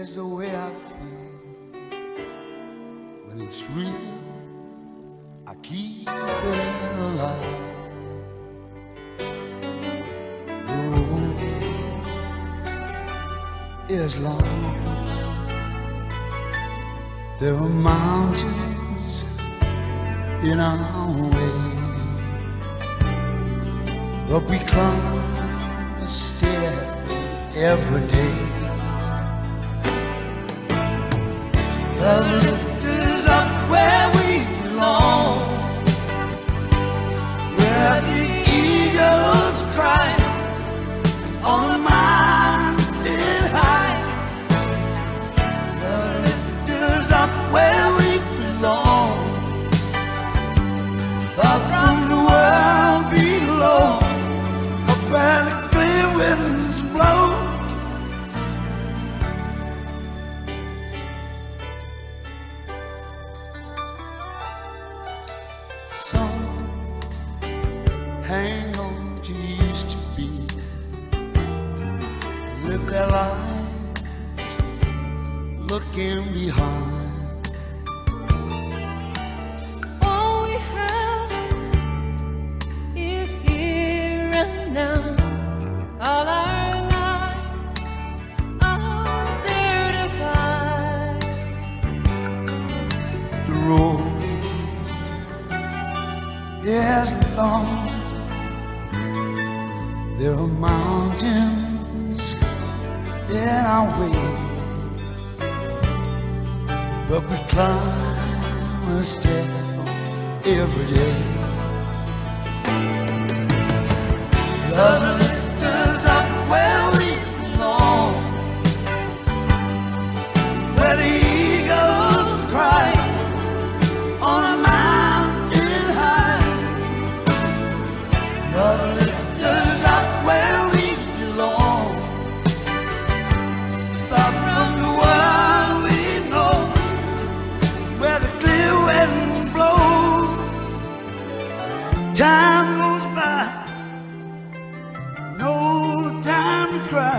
is the way I feel. When it's real, I keep it alive. The road is long. There are mountains in our way, but we climb a stair every day. The lift is up where we belong, where the eagles cry on a mountain high. The lift is up where we belong, far from the world below, up where the clear winds blow. Hang on to used to be, live their lives looking behind. All we have is here and now. All our lives are there to find. The road is long. There are mountains in our way, but we climb a step every day. Love lifts us up where we belong, where the eagles cry on a mountain high. Love lifts us up where we belong, far from the world we know, where the clear winds blow. Time goes by, no time to cry.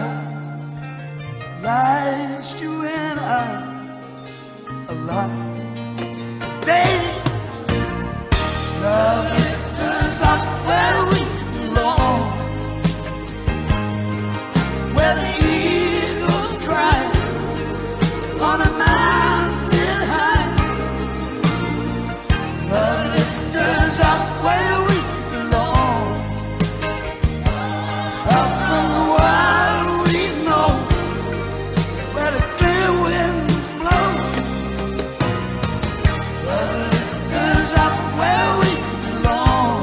Life's you and I alive. Baby, love lifts us up where we belong, where the eagles cry on a mountain high. Love lifts us up where we belong, out from the world we know, where the clear winds blow. Love lifts us up where we belong,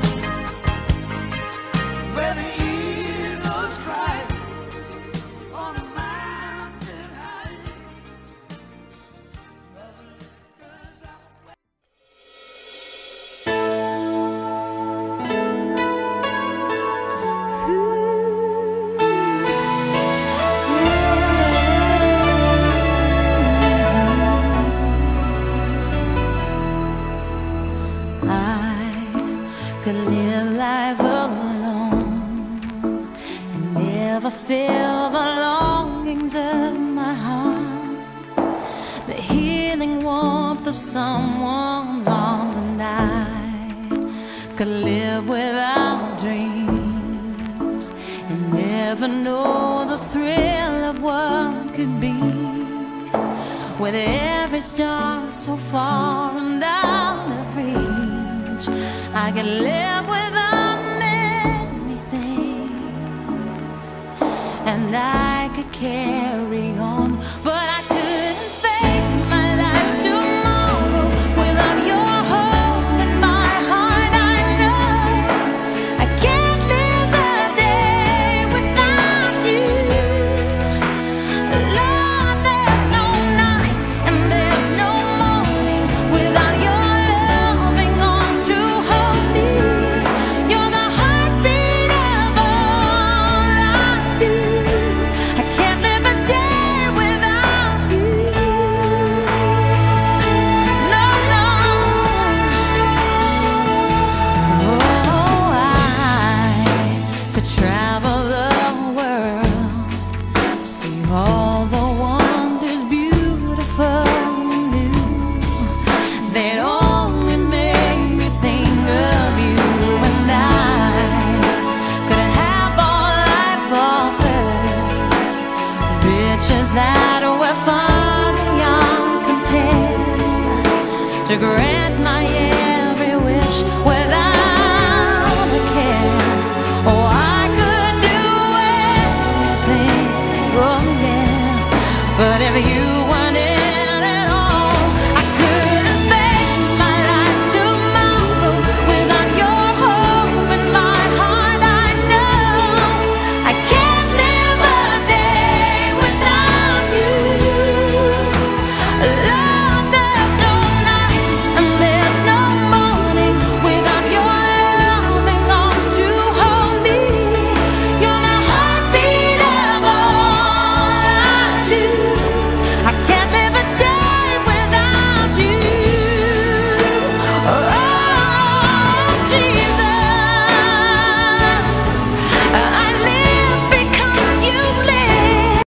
where the eagles cry on a mountain high. Love lifts us up. I could live life alone and never feel the longings of my heart, the healing warmth of someone's arms. And I could live without dreams and never know the thrill of what could be, with every star so far and out of reach. I could live without many things, and I could carry on, but I couldn't face my life tomorrow without your hope in my heart. I know I can't live a day without you. Lord, there's no night and there's no morning without your loving arms to hold me. You're the heartbeat of all I do. I can't live a day without you. No, no. Oh, I could travel the world, see all the wonders wishes that were far beyond compared to grant my every wish without a care. Oh, I could do anything, oh yes, but if you were